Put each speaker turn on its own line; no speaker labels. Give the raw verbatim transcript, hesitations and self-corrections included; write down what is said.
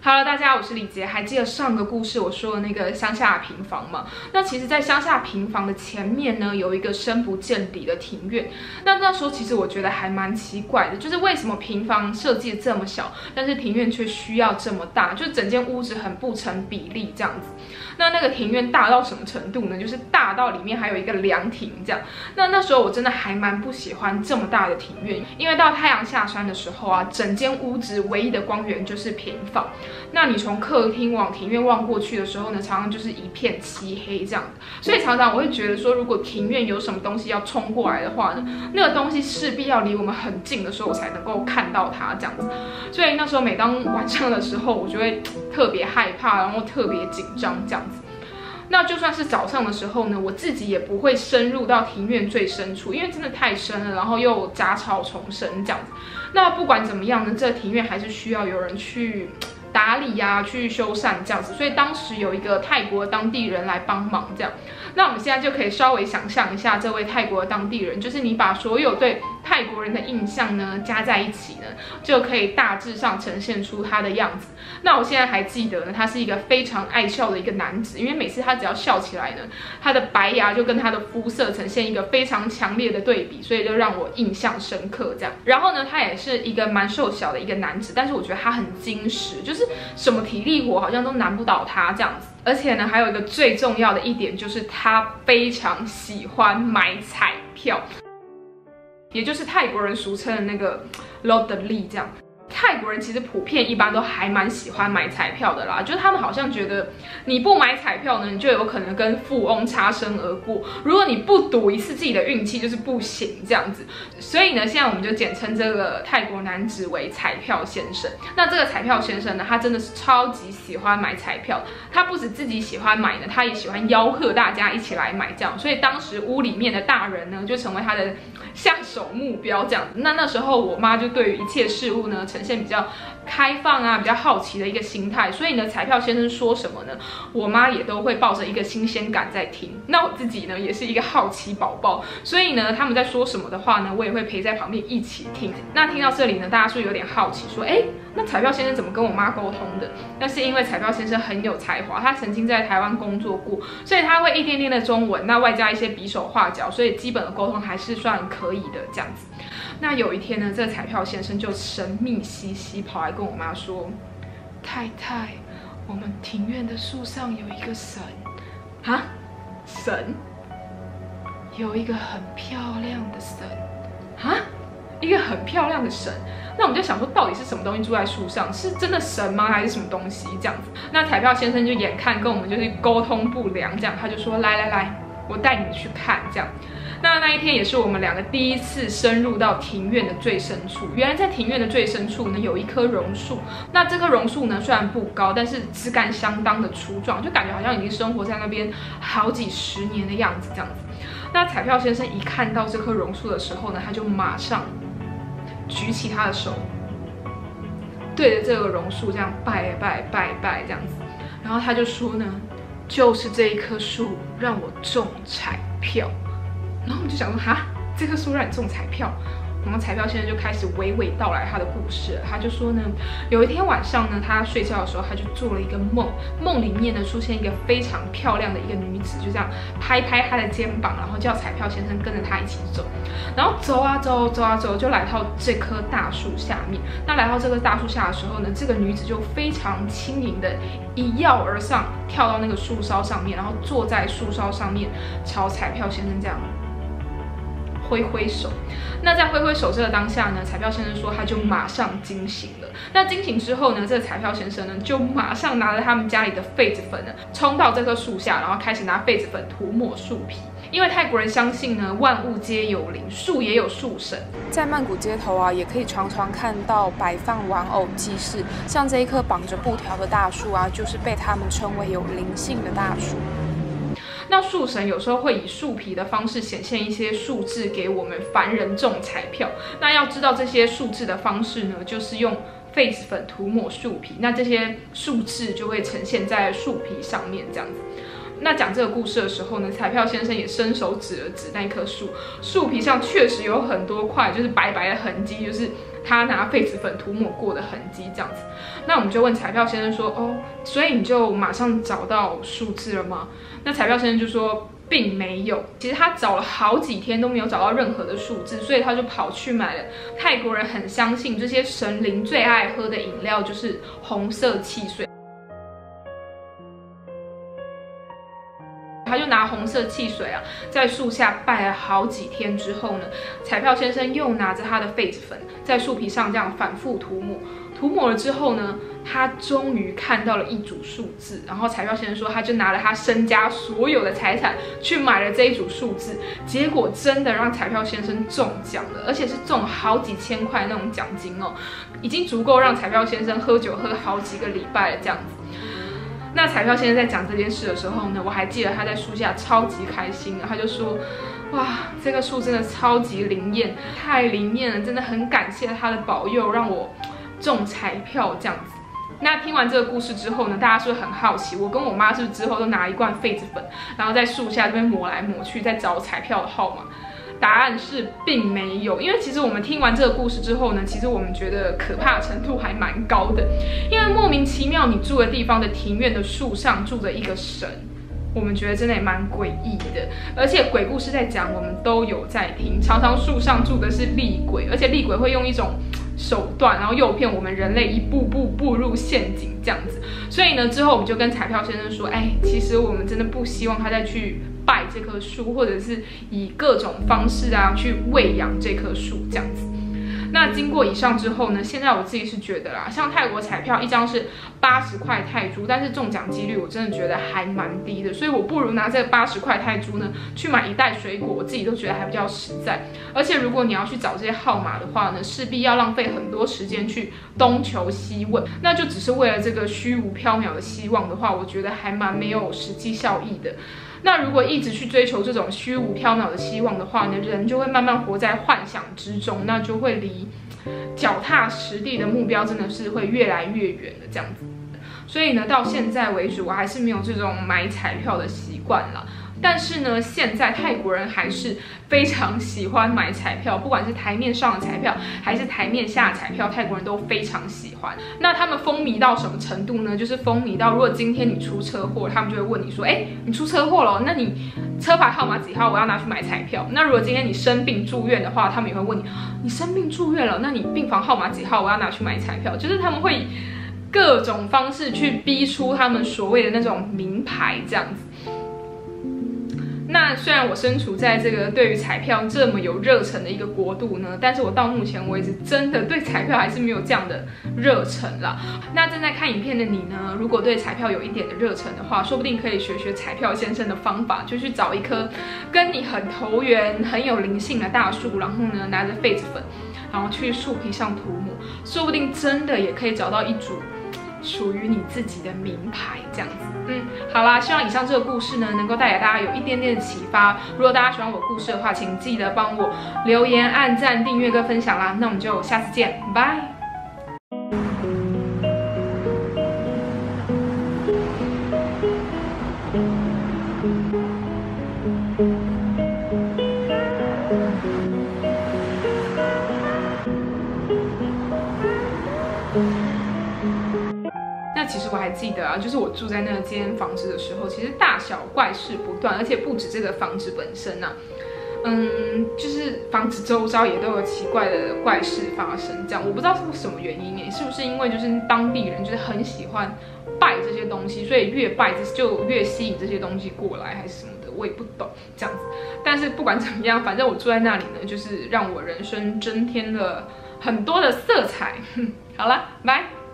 Hello， 大家，我是李杰。还记得上个故事我说的那个乡下平房吗？那其实，在乡下平房的前面呢，有一个深不见底的庭院。那那时候其实我觉得还蛮奇怪的，就是为什么平房设计的这么小，但是庭院却需要这么大，就整间屋子很不成比例这样子。那那个庭院大到什么程度呢？就是大到里面还有一个凉亭这样。那那时候我真的还蛮不喜欢这么大的庭院，因为到太阳下山的时候啊，整间屋子唯一的光源就是平房。那你从客厅往庭院望过去的时候呢，常常就是一片漆黑这样的，所以常常我会觉得说，如果庭院有什么东西要冲过来的话呢，那个东西势必要离我们很近的时候，我才能够看到它这样子。所以那时候每当晚上的时候，我就会特别害怕，然后特别紧张这样子。那就算是早上的时候呢，我自己也不会深入到庭院最深处，因为真的太深了，然后又杂草丛生这样子。那不管怎么样呢，这庭院还是需要有人去打理呀、啊，去修缮这样子，所以当时有一个泰国当地人来帮忙这样。那我们现在就可以稍微想象一下，这位泰国的当地人，就是你把所有对泰国人的印象呢加在一起呢，就可以大致上呈现出他的样子。那我现在还记得呢，他是一个非常爱笑的一个男子，因为每次他只要笑起来呢，他的白牙就跟他的肤色呈现一个非常强烈的对比，所以就让我印象深刻这样。然后呢，他也是一个蛮瘦小的一个男子，但是我觉得他很精实，就是什么体力活好像都难不倒他这样子。而且呢，还有一个最重要的一点，就是他非常喜欢买彩票，也就是泰国人俗称的那个 lottery 这样。泰国人其实普遍一般都还蛮喜欢买彩票的啦，就是他们好像觉得你不买彩票呢，你就有可能跟富翁擦身而过；如果你不赌一次自己的运气，就是不行这样子。所以呢，现在我们就简称这个泰国男子为彩票先生。那这个彩票先生呢，他真的是超级喜欢买彩票，他不止自己喜欢买呢，他也喜欢吆喝大家一起来买这样。所以当时屋里面的大人呢，就成为他的下手目标这样子。那那时候我妈就对于一切事物呢，呈现比较开放啊，比较好奇的一个心态，所以呢，彩票先生说什么呢，我妈也都会抱着一个新鲜感在听。那我自己呢，也是一个好奇宝宝，所以呢，他们在说什么的话呢，我也会陪在旁边一起听。那听到这里呢，大家是不是有点好奇，说，哎，那彩票先生怎么跟我妈沟通的？那是因为彩票先生很有才华，他曾经在台湾工作过，所以他会一点点的中文，那外加一些比手画脚，所以基本的沟通还是算可以的这样子。那有一天呢，这个彩票先生就神秘兮兮跑来跟我妈说：“太太，我们庭院的树上有一个神，啊，神，有一个很漂亮的神，啊，一个很漂亮的神。”那我们就想说，到底是什么东西住在树上？是真的神吗？还是什么东西这样子？那彩票先生就眼看跟我们就是沟通不良，这样他就说：“来来来，我带你去看。”这样。那那一天也是我们两个第一次深入到庭院的最深处。原来在庭院的最深处呢，有一棵榕树。那这棵榕树呢，虽然不高，但是枝干相当的粗壮，就感觉好像已经生活在那边好几十年的样子，这样子。那彩票先生一看到这棵榕树的时候呢，他就马上举起他的手，对着这个榕树这样拜拜拜拜这样子。然后他就说呢，就是这一棵树让我中彩票。然后我们就想说，哈，这棵树让你中彩票？然后彩票先生就开始娓娓道来他的故事。他就说呢，有一天晚上呢，他睡觉的时候，他就做了一个梦，梦里面呢出现一个非常漂亮的一个女子，就这样拍拍他的肩膀，然后叫彩票先生跟着他一起走。然后走啊走，走啊走，就来到这棵大树下面。那来到这棵大树下的时候呢，这个女子就非常轻盈的一跃而上，跳到那个树梢上面，然后坐在树梢上面，朝彩票先生这样挥挥手。那在挥挥手这个当下呢，彩票先生说他就马上惊醒了。那惊醒之后呢，这个彩票先生呢就马上拿着他们家里的痱子粉呢，冲到这棵树下，然后开始拿痱子粉涂抹树皮。因为泰国人相信呢，万物皆有灵，树也有树神。
在曼谷街头啊，也可以常常看到摆放玩偶祭祀，像这一棵绑着布条的大树啊，就是被他们称为有灵性的大树。
那树神有时候会以树皮的方式显现一些数字给我们凡人中彩票。那要知道这些数字的方式呢，就是用痱子粉涂抹树皮，那这些数字就会呈现在树皮上面这样子。那讲这个故事的时候呢，彩票先生也伸手指了指那棵树，树皮上确实有很多块就是白白的痕迹，就是他拿痱子粉涂抹过的痕迹这样子。那我们就问彩票先生说，哦，所以你就马上找到数字了吗？那彩票先生就说，并没有，其实他找了好几天都没有找到任何的数字，所以他就跑去买了泰国人很相信这些神灵最爱喝的饮料，就是红色汽水。他就拿红色汽水啊，在树下拜了好几天之后呢，彩票先生又拿着他的痱子粉在树皮上这样反复涂抹。涂抹了之后呢，他终于看到了一组数字。然后彩票先生说，他就拿了他身家所有的财产去买了这一组数字。结果真的让彩票先生中奖了，而且是中好几千块那种奖金哦，已经足够让彩票先生喝酒喝好几个礼拜了这样子。那彩票先生在讲这件事的时候呢，我还记得他在树下超级开心的，他就说，哇，这个树真的超级灵验，太灵验了，真的很感谢他的保佑，让我中彩票这样子。那听完这个故事之后呢，大家是不是很好奇，我跟我妈是不是之后都拿一罐痱子粉，然后在树下这边抹来抹去，在找彩票的号码？答案是并没有，因为其实我们听完这个故事之后呢，其实我们觉得可怕程度还蛮高的，因为莫名其妙你住的地方的庭院的树上住着一个神，我们觉得真的也蛮诡异的。而且鬼故事在讲，我们都有在听，常常树上住的是厉鬼，而且厉鬼会用一种手段，然后诱骗我们人类一步步步入陷阱这样子。所以呢，之后我们就跟彩票先生说，哎，其实我们真的不希望他再去拜这棵树，或者是以各种方式啊去喂养这棵树这样子。那经过以上之后呢，现在我自己是觉得啦，像泰国彩票一张是八十块泰铢，但是中奖几率我真的觉得还蛮低的，所以我不如拿这个八十块泰铢呢去买一袋水果，我自己都觉得还比较实在。而且如果你要去找这些号码的话呢，势必要浪费很多时间去东求西问，那就只是为了这个虚无缥缈的希望的话，我觉得还蛮没有实际效益的。那如果一直去追求这种虚无缥缈的希望的话呢，人就会慢慢活在幻想之中，那就会离脚踏实地的目标真的是会越来越远的这样子。所以呢，到现在为止，我还是没有这种买彩票的习惯啦。但是呢，现在泰国人还是非常喜欢买彩票，不管是台面上的彩票还是台面下的彩票，泰国人都非常喜欢。那他们风靡到什么程度呢？就是风靡到，如果今天你出车祸，他们就会问你说，哎，你出车祸了，那你车牌号码几号？我要拿去买彩票。那如果今天你生病住院的话，他们也会问你，你生病住院了，那你病房号码几号？我要拿去买彩票。就是他们会各种方式去逼出他们所谓的那种名牌这样子。那虽然我身处在这个对于彩票这么有热忱的一个国度呢，但是我到目前为止真的对彩票还是没有这样的热忱啦。那正在看影片的你呢，如果对彩票有一点的热忱的话，说不定可以学学彩票先生的方法，就去找一棵跟你很投缘、很有灵性的大树，然后呢拿着痱子粉，然后去树皮上涂抹，说不定真的也可以找到一组属于你自己的名牌这样子。嗯，好啦，希望以上这个故事呢，能够带给大家有一点点的启发。如果大家喜欢我故事的话，请记得帮我留言、按赞、订阅跟分享啦。那我们就下次见，拜。那其实我还记得啊，就是我住在那间房子的时候，其实大小怪事不断，而且不止这个房子本身啊，嗯，就是房子周遭也都有奇怪的怪事发生。这样我不知道是什么原因诶，是不是因为就是当地人就是很喜欢拜这些东西，所以越拜就越吸引这些东西过来，还是什么的，我也不懂这样子。但是不管怎么样，反正我住在那里呢，就是让我人生增添了很多的色彩。好了，拜。